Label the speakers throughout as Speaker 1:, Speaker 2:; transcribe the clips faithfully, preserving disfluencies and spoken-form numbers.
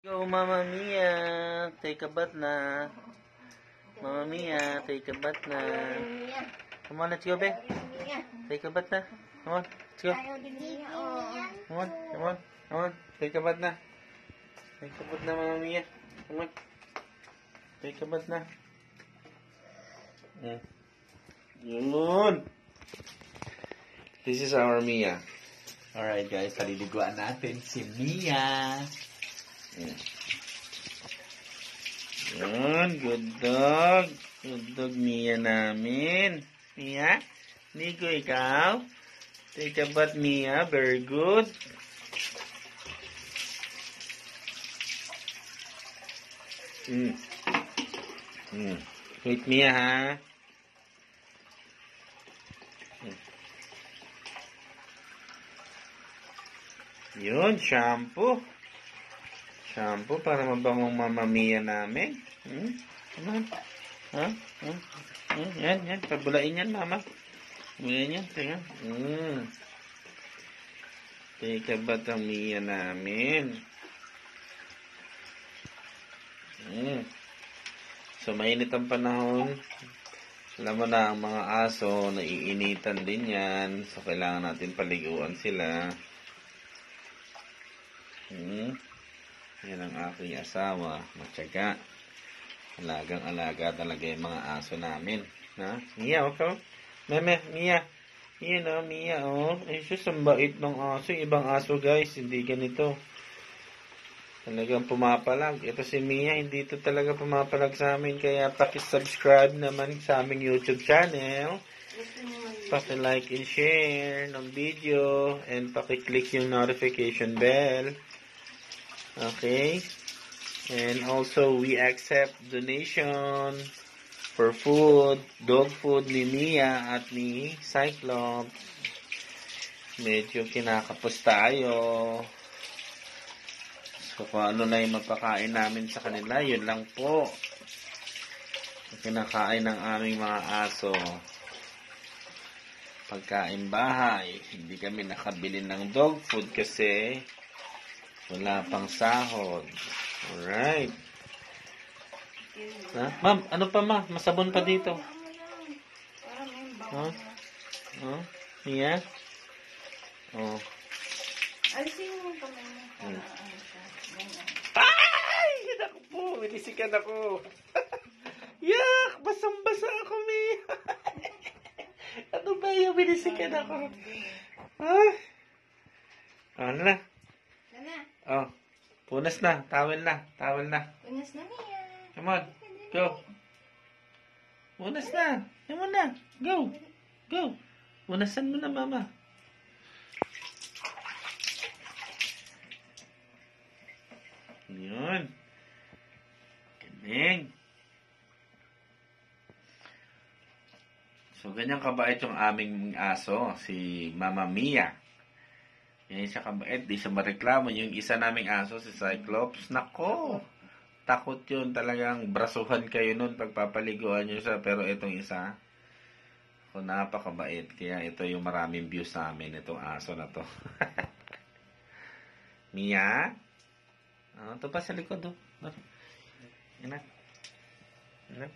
Speaker 1: Go, Mama Mia. Take a bath na. Mama Mia, take a bath na. Come on, let's go, babe. Take a bath na. Come on, let's go. Come on, come on, come on. Take a bath na. Take a bath na, Mama Mia. Come on. Take a bath na. Mm. Yun. This is our Mia. Alright, guys. Paliliguan natin si Mia. Yan. Yun, good dog. Good dog, Mia namin. Mia, ligo ikaw. Take a bath, Mia. Very good. Hmm. Hmm. Wait, Mia, ha? Hmm. Yun, shampoo. Shampoo para mabangong Mama Mia namin. Hmm? Ano? Ha? Hmm? Hmm? Yan, yan. Pabulain yan, Mama. Pabulain yan. Tingnan. Hmm. Take a bath ang Mia namin. Hmm. So, mainit ang panahon. Alam mo na, ang mga aso, naiinitan din yan. So, kailangan natin paliguan sila. Hmm. Yan ang aking asawa. Matyaga. Alagang-alaga talaga yung mga aso namin. Ha? Mia, okay? Meme, Mia. Yan o, Mia, o. Oh. Ay, sus, ang bait ng aso. Ibang aso, guys. Hindi ganito. Talagang pumapalag. Ito si Mia, hindi ito talaga pumapalag sa amin. Kaya pakisubscribe naman sa aming YouTube channel. Paki-like and share ng video. And paki-click yung notification bell. Okay. And also, we accept donation for food, dog food ni Mia at ni Cyclops. Medyo kinakapos tayo. So, kung ano na yung mapakain namin sa kanila, yun lang po. Kinakain ng aming mga aso. Pagkain bahay. Hindi kami nakabili ng dog food kasi wala pang sahod. Alright. Ha? Ma'am, ano pa ma? Masabon pa dito. Huh? Huh? Mia? Oh.
Speaker 2: Alisin mo pa mo.
Speaker 1: Ay! Naku po! Winisikan ako. Yak! Basang-basa ako, Mia. Ano ba yung winisikan ako? Ah! Ano na? Oh. Punas na. Towel na. Towel na.
Speaker 2: Punas na, Mia.
Speaker 1: Come on. Go. Punas na. Come on na. Go. Go. Punasan mo na, Mama. Yun. Galing. So, ganyan kabait yung aming aso, si Mama Mia. Yan siya kabait, di siya mareklamo. Yung isa naming aso, si Cyclops, nako, takot yun. Talagang brasuhan kayo nun pagpapaliguan nyo siya. Pero itong isa, ako, napakabait. Kaya ito yung maraming views sa amin, itong aso na to. Mia? Oh, ito pa sa likod, oh. Yan na. Yan na.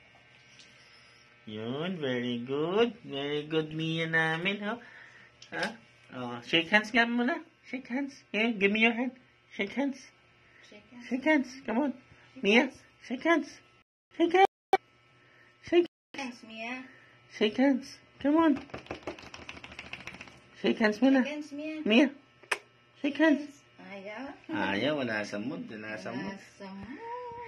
Speaker 1: Yun, very good. Very good, Mia namin, oh. Ha? Oh, shake hands nga muna. Shake hands. Yeah, give me your hand. Shake hands.
Speaker 2: Shake hands.
Speaker 1: Shake hands. Come on.
Speaker 2: Shake
Speaker 1: Mia,
Speaker 2: hands.
Speaker 1: shake hands. Shake hands. Shake
Speaker 2: Thanks, Mia.
Speaker 1: Shake hands. Come on. Shake hands muna.
Speaker 2: Shake hands, Mia.
Speaker 1: Mia. Shake hands.
Speaker 2: Ayaw.
Speaker 1: Ayaw, wala sa mood. Wala sa mood.
Speaker 2: Wala sa mood.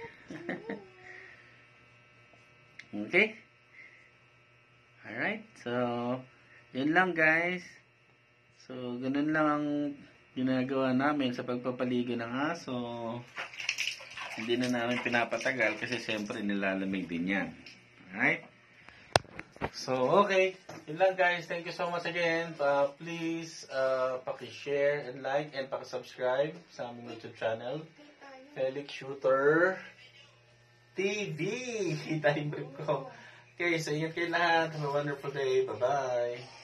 Speaker 1: Okay. Alright. So, yun lang, guys. So, ganun lang ang ginagawa namin sa pagpapaligo ng aso. Hindi na namin pinapatagal kasi siyempre nilalamig din yan. Alright? So, okay. Yun lang, guys. Thank you so much again. Uh, please, uh, paki-share and like and paki-subscribe sa aming YouTube channel. Felix Shooter T V. Time ko. Okay, so ingat kayo lahat. Have a wonderful day. Bye-bye.